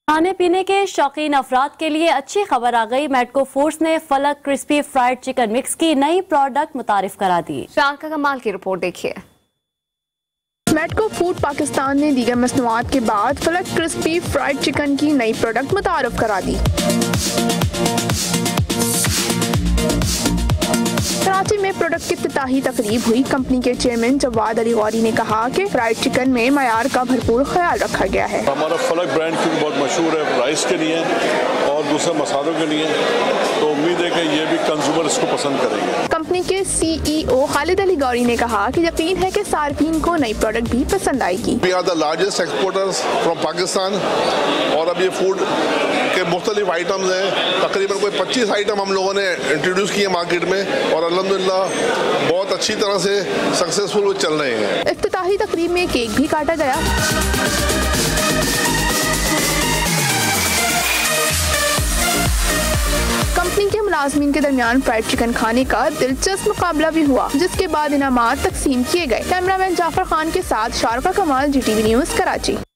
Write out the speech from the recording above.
खाने पीने के शौकीन अफराद के लिए अच्छी खबर आ गई। मेडको फूड्स ने फलक क्रिस्पी फ्राइड चिकन मिक्स की नई प्रोडक्ट मुतारिफ करा दी। शारका कमाल की रिपोर्ट देखिए। मेडको फूड पाकिस्तान ने दीगर मसनूआत के बाद फलक क्रिस्पी फ्राइड चिकन की नई प्रोडक्ट मुतारिफ करा दी। कराची में प्रोडक्ट की इफ्तिताही तकरीब हुई। कंपनी के चेयरमैन जवाद अली गौरी ने कहा कि फ्राइड चिकन में मयार का भरपूर ख्याल रखा गया है। हमारा फलक ब्रांड क्योंकि बहुत मशहूर है राइस के लिए और दूसरे मसालों के लिए, तो उम्मीद है कि ये भी कंज्यूमर इसको पसंद करेंगे। कंपनी के CEO खालिद अली गौरी ने कहा कि यकीन है कि सार्फिन को नई प्रोडक्ट भी पसंद आएगी। We are the largest exporters from Pakistan और अब ये फूड के मुख्तलिफ आइटम्स हैं, तकरीबन कोई 25 आइटम हम लोगों ने इंट्रोड्यूस किए मार्केट में और अल्हम्दुलिल्लाह बहुत अच्छी तरह से सक्सेसफुल चल रहे हैं। इफ्तिताही तकरीब में केक भी काटा गया। कंपनी के मुलाजमीन के दरमियान फ्राइड चिकन खाने का दिलचस्प मुकाबला भी हुआ, जिसके बाद इनामात तकसीम किए गए। कैमरामैन जाफर खान के साथ शारका कमाल, GTV न्यूज़, कराची।